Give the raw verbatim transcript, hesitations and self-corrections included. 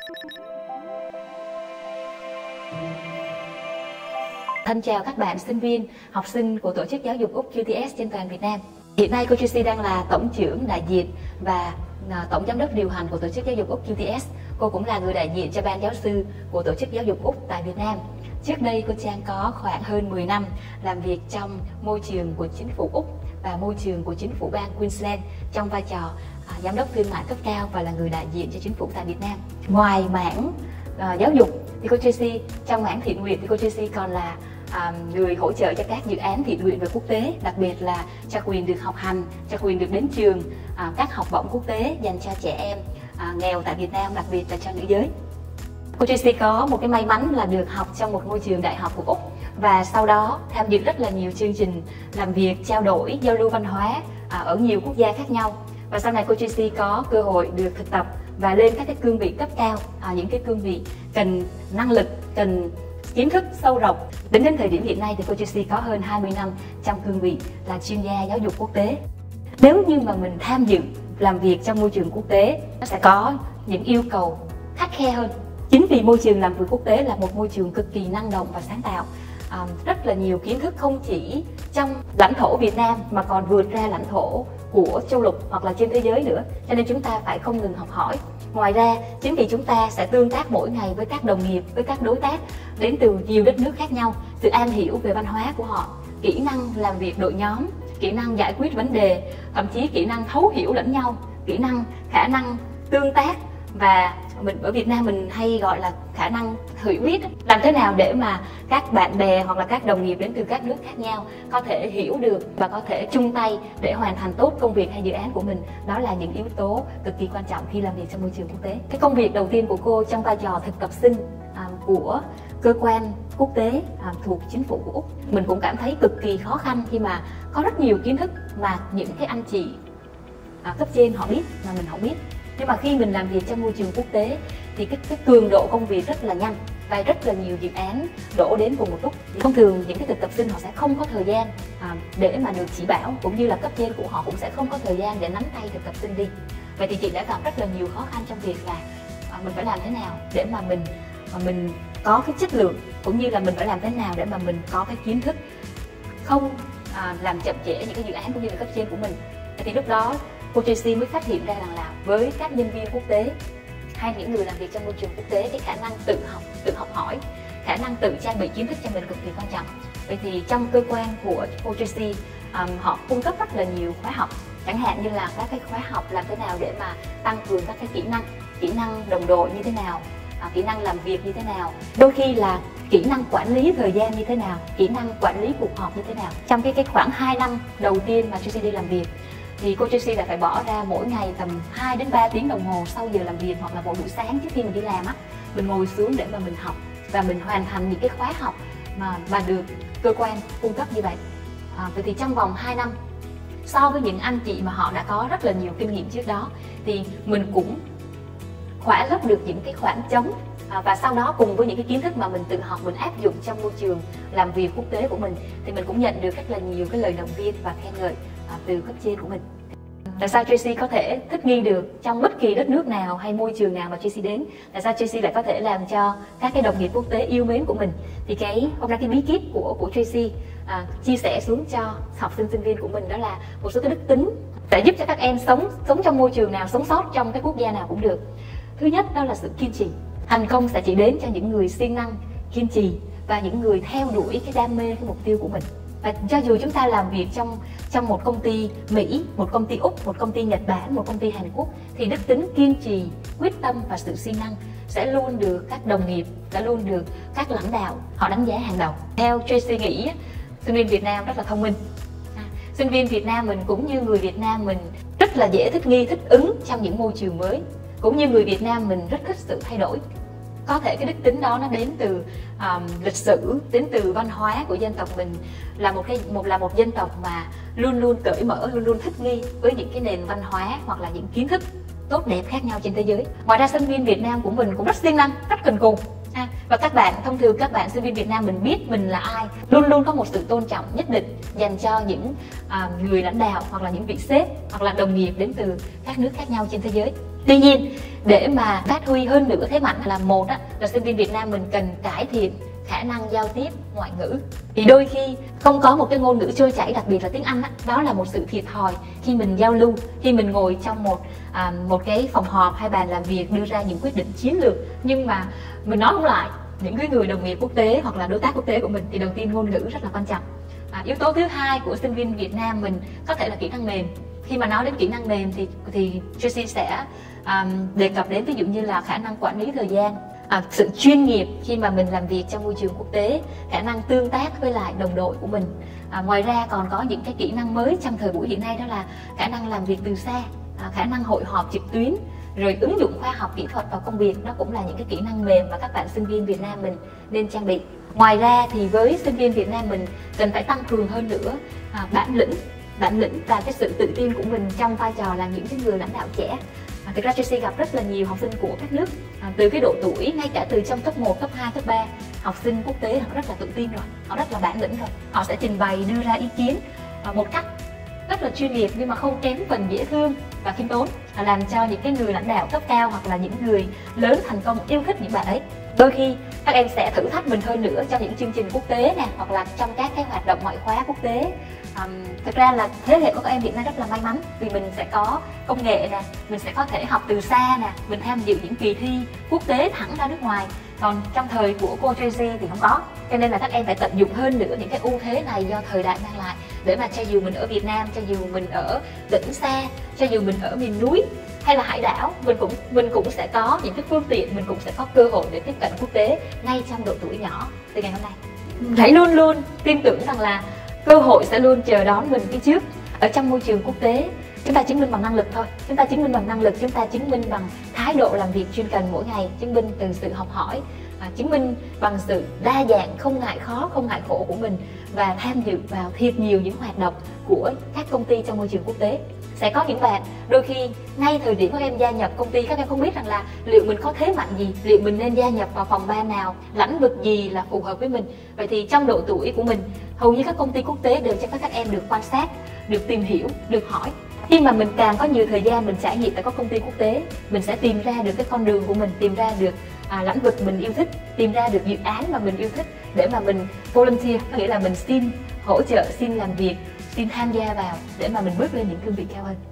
Thân chào các bạn sinh viên, học sinh của Tổ chức Giáo dục Úc Q T S trên toàn Việt Nam. Hiện nay cô Tracy đang là Tổng trưởng đại diện và Tổng giám đốc điều hành của Tổ chức Giáo dục Úc Q T S. Cô cũng là người đại diện cho ban giáo sư của Tổ chức Giáo dục Úc tại Việt Nam. Trước đây cô Trang có khoảng hơn mười năm làm việc trong môi trường của chính phủ Úc và môi trường của chính phủ bang Queensland trong vai trò à, giám đốc thương mại cấp cao và là người đại diện cho chính phủ tại Việt Nam. Ngoài mảng à, giáo dục thì cô Tracy trong mảng thiện nguyện thì cô Tracy còn là à, người hỗ trợ cho các dự án thiện nguyện về quốc tế, đặc biệt là cho quyền được học hành, cho quyền được đến trường, à, các học bổng quốc tế dành cho trẻ em à, nghèo tại Việt Nam, đặc biệt là cho nữ giới. Cô Tracy có một cái may mắn là được học trong một môi trường đại học của Úc và sau đó tham dự rất là nhiều chương trình làm việc, trao đổi, giao lưu văn hóa à, ở nhiều quốc gia khác nhau. Và sau này cô Tracy có cơ hội được thực tập và lên các cái cương vị cấp cao, à, những cái cương vị cần năng lực, cần kiến thức sâu rộng. Đến đến thời điểm hiện nay thì cô Tracy có hơn hai mươi năm trong cương vị là chuyên gia giáo dục quốc tế. Nếu như mà mình tham dự làm việc trong môi trường quốc tế, nó sẽ có những yêu cầu khắt khe hơn. Chính vì môi trường làm việc quốc tế là một môi trường cực kỳ năng động và sáng tạo, à, rất là nhiều kiến thức không chỉ trong lãnh thổ Việt Nam mà còn vượt ra lãnh thổ của châu lục hoặc là trên thế giới nữa, cho nên chúng ta phải không ngừng học hỏi. Ngoài ra, chính vì chúng ta sẽ tương tác mỗi ngày với các đồng nghiệp, với các đối tác đến từ nhiều đất nước khác nhau, sự am hiểu về văn hóa của họ, kỹ năng làm việc đội nhóm, kỹ năng giải quyết vấn đề, thậm chí kỹ năng thấu hiểu lẫn nhau, kỹ năng khả năng tương tác, và mình ở Việt Nam mình hay gọi là khả năng hiểu biết. Làm thế nào để mà các bạn bè hoặc là các đồng nghiệp đến từ các nước khác nhau có thể hiểu được và có thể chung tay để hoàn thành tốt công việc hay dự án của mình, đó là những yếu tố cực kỳ quan trọng khi làm việc trong môi trường quốc tế. Cái công việc đầu tiên của cô trong vai trò thực tập sinh à, của cơ quan quốc tế à, thuộc chính phủ của Úc, mình cũng cảm thấy cực kỳ khó khăn khi mà có rất nhiều kiến thức mà những cái anh chị à, cấp trên họ biết mà mình không biết. Nhưng mà khi mình làm việc trong môi trường quốc tế thì cái, cái cường độ công việc rất là nhanh và rất là nhiều dự án đổ đến cùng một lúc. Thông thường những cái thực tập sinh họ sẽ không có thời gian à, để mà được chỉ bảo, cũng như là cấp trên của họ cũng sẽ không có thời gian để nắm tay thực tập sinh đi. Vậy thì chị đã gặp rất là nhiều khó khăn trong việc là à, mình phải làm thế nào để mà mình mà mình có cái chất lượng, cũng như là mình phải làm thế nào để mà mình có cái kiến thức không à, làm chậm trễ những cái dự án cũng như là cấp trên của mình. Vậy thì lúc đó cô Tracy mới phát hiện ra rằng là với các nhân viên quốc tế hay những người làm việc trong môi trường quốc tế, cái khả năng tự học, tự học hỏi, khả năng tự trang bị kiến thức cho mình cực kỳ quan trọng. Vậy thì trong cơ quan của cô Tracy, um, họ cung cấp rất là nhiều khóa học, chẳng hạn như là các cái khóa học làm thế nào để mà tăng cường các cái kỹ năng, kỹ năng đồng đội như thế nào, à, kỹ năng làm việc như thế nào, đôi khi là kỹ năng quản lý thời gian như thế nào, kỹ năng quản lý cuộc họp như thế nào. Trong cái cái khoảng hai năm đầu tiên mà Tracy đi làm việc thì cô Tracy đã phải bỏ ra mỗi ngày tầm hai đến ba tiếng đồng hồ sau giờ làm việc, hoặc là một buổi sáng trước khi mình đi làm á, mình ngồi xuống để mà mình học và mình hoàn thành những cái khóa học mà mà được cơ quan cung cấp như vậy. À, vậy thì trong vòng hai năm, so với những anh chị mà họ đã có rất là nhiều kinh nghiệm trước đó, thì mình cũng khỏa lấp được những cái khoảng trống, à, và sau đó cùng với những cái kiến thức mà mình tự học, mình áp dụng trong môi trường làm việc quốc tế của mình, thì mình cũng nhận được rất là nhiều cái lời động viên và khen ngợi à, từ cấp trên của mình. Tại sao Tracy có thể thích nghi được trong bất kỳ đất nước nào hay môi trường nào mà Tracy đến? Tại sao Tracy lại có thể làm cho các cái đồng nghiệp quốc tế yêu mến của mình? Thì cái hôm nay cái bí kíp của của Tracy à, chia sẻ xuống cho học sinh sinh viên của mình, đó là một số cái đức tính sẽ giúp cho các em sống sống trong môi trường nào, sống sót trong cái quốc gia nào cũng được. Thứ nhất đó là sự kiên trì. Thành công sẽ chỉ đến cho những người siêng năng, kiên trì và những người theo đuổi cái đam mê, cái mục tiêu của mình. Và cho dù chúng ta làm việc trong trong một công ty Mỹ, một công ty Úc, một công ty Nhật Bản, một công ty Hàn Quốc, thì đức tính kiên trì, quyết tâm và sự siêng năng sẽ luôn được các đồng nghiệp, sẽ luôn được các lãnh đạo họ đánh giá hàng đầu. Theo Tracy nghĩ, sinh viên Việt Nam rất là thông minh. À, sinh viên Việt Nam mình cũng như người Việt Nam mình rất là dễ thích nghi, thích ứng trong những môi trường mới. Cũng như người Việt Nam mình rất thích sự thay đổi. Có thể cái đức tính đó nó đến từ um, lịch sử, đến từ văn hóa của dân tộc mình, là một cái một là một dân tộc mà luôn luôn cởi mở, luôn luôn thích nghi với những cái nền văn hóa hoặc là những kiến thức tốt đẹp khác nhau trên thế giới. Ngoài ra sinh viên Việt Nam của mình cũng rất siêng năng, rất cần cù. À, và các bạn thông thường các bạn sinh viên Việt Nam mình biết mình là ai, luôn luôn có một sự tôn trọng nhất định dành cho những à, người lãnh đạo hoặc là những vị sếp hoặc là đồng nghiệp đến từ các nước khác nhau trên thế giới. Tuy nhiên để mà phát huy hơn nữa thế mạnh là một á, là sinh viên Việt Nam mình cần cải thiện khả năng giao tiếp ngoại ngữ. Thì đôi khi không có một cái ngôn ngữ trôi chảy, đặc biệt là tiếng Anh á, đó là một sự thiệt thòi khi mình giao lưu, khi mình ngồi trong một à, một cái phòng họp hay bàn làm việc đưa ra những quyết định chiến lược, nhưng mà mình nói không lại những cái người đồng nghiệp quốc tế hoặc là đối tác quốc tế của mình. Thì đầu tiên ngôn ngữ rất là quan trọng. À, yếu tố thứ hai của sinh viên Việt Nam mình có thể là kỹ năng mềm. Khi mà nói đến kỹ năng mềm thì thì Tracy sẽ um, đề cập đến ví dụ như là khả năng quản lý thời gian, à, sự chuyên nghiệp khi mà mình làm việc trong môi trường quốc tế, khả năng tương tác với lại đồng đội của mình. À, ngoài ra còn có những cái kỹ năng mới trong thời buổi hiện nay, đó là khả năng làm việc từ xa, à, khả năng hội họp trực tuyến, rồi ứng dụng khoa học kỹ thuật vào công việc. Đó cũng là những cái kỹ năng mềm mà các bạn sinh viên Việt Nam mình nên trang bị. Ngoài ra thì với sinh viên Việt Nam mình cần phải tăng cường hơn nữa à, bản lĩnh bản lĩnh và cái sự tự tin của mình trong vai trò là những cái người lãnh đạo trẻ. À, thực ra Tracy gặp rất là nhiều học sinh của các nước à, từ cái độ tuổi, ngay cả từ trong cấp một, cấp hai, cấp ba, học sinh quốc tế họ rất là tự tin rồi, họ rất là bản lĩnh rồi, họ sẽ trình bày đưa ra ý kiến à, một cách rất là chuyên nghiệp, nhưng mà không kém phần dễ thương và khiêm tốn, à, làm cho những cái người lãnh đạo cấp cao hoặc là những người lớn thành công yêu thích những bạn ấy. Đôi khi các em sẽ thử thách mình hơn nữa trong những chương trình quốc tế nè, hoặc là trong các cái hoạt động ngoại khóa quốc tế. Um, thực ra là thế hệ của các em hiện nay rất là may mắn vì mình sẽ có công nghệ nè, mình sẽ có thể học từ xa nè, mình tham dự những kỳ thi quốc tế thẳng ra nước ngoài. Còn trong thời của cô Tracy thì không có, cho nên là các em phải tận dụng hơn nữa những cái ưu thế này do thời đại mang lại, để mà cho dù mình ở Việt Nam, cho dù mình ở tỉnh xa, cho dù mình ở miền núi hay là hải đảo, mình cũng mình cũng sẽ có những cái phương tiện, mình cũng sẽ có cơ hội để tiếp cận quốc tế ngay trong độ tuổi nhỏ từ ngày hôm nay. Hãy luôn luôn tin tưởng rằng là cơ hội sẽ luôn chờ đón mình phía trước. Ở trong môi trường quốc tế, chúng ta chứng minh bằng năng lực thôi, chúng ta chứng minh bằng năng lực, chúng ta chứng minh bằng thái độ làm việc chuyên cần mỗi ngày, chứng minh từ sự học hỏi, à, chứng minh bằng sự đa dạng, không ngại khó, không ngại khổ của mình, và tham dự vào thiệt nhiều những hoạt động của các công ty trong môi trường quốc tế. Sẽ có những bạn đôi khi ngay thời điểm các em gia nhập công ty, các em không biết rằng là liệu mình có thế mạnh gì, liệu mình nên gia nhập vào phòng ban nào, lĩnh vực gì là phù hợp với mình. Vậy thì trong độ tuổi của mình, hầu như các công ty quốc tế đều cho phép các em được quan sát, được tìm hiểu, được hỏi. Khi mà mình càng có nhiều thời gian mình trải nghiệm tại các công ty quốc tế, mình sẽ tìm ra được cái con đường của mình, tìm ra được à, lĩnh vực mình yêu thích, tìm ra được dự án mà mình yêu thích để mà mình volunteer, có nghĩa là mình xin hỗ trợ, xin làm việc, xin tham gia vào để mà mình bước lên những cương vị cao hơn.